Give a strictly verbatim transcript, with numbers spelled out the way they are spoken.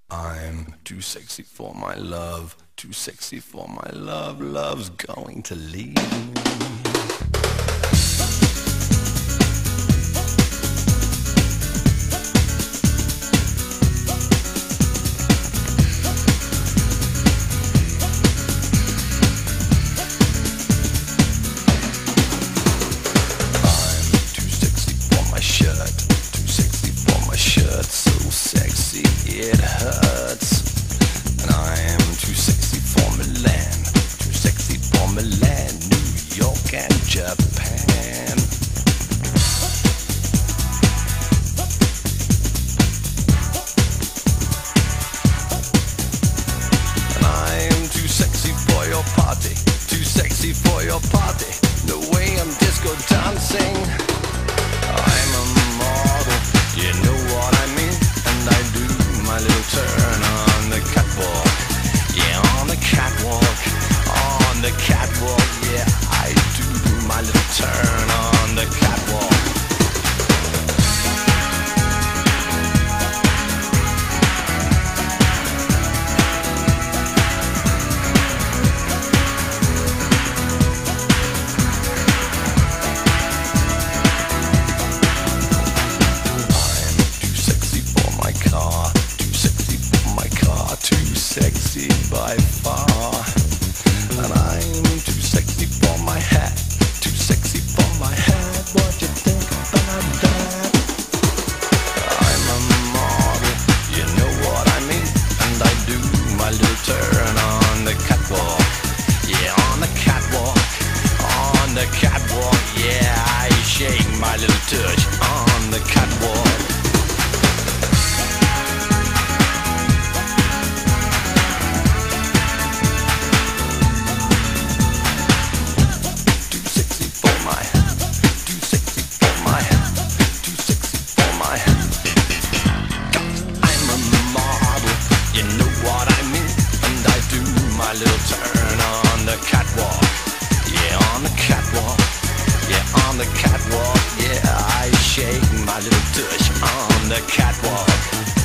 I'm too sexy for my love, too sexy for my love, love's going to leave me. So sexy it hurts, and I am too sexy for Milan, too sexy for Milan, New York and Japan. And I am too sexy for your party, too sexy for your party, the way I'm disco dancing. I'm a model, you know what I mean, and I do my little turn on the catwalk. Yeah, on the catwalk, on the catwalk. Yeah, I do my little turn on the catwalk. Sexy by far, and I'm too sexy for my hat, too sexy for my hat. What you think about that? I'm a model, you know what I mean, and I do my little turn on the catwalk. Yeah, on the catwalk, on the catwalk. Yeah, I shake my little touch on the catwalk. My little turn on the catwalk. Yeah, on the catwalk. Yeah, on the catwalk. Yeah, I shake my little touch on the catwalk.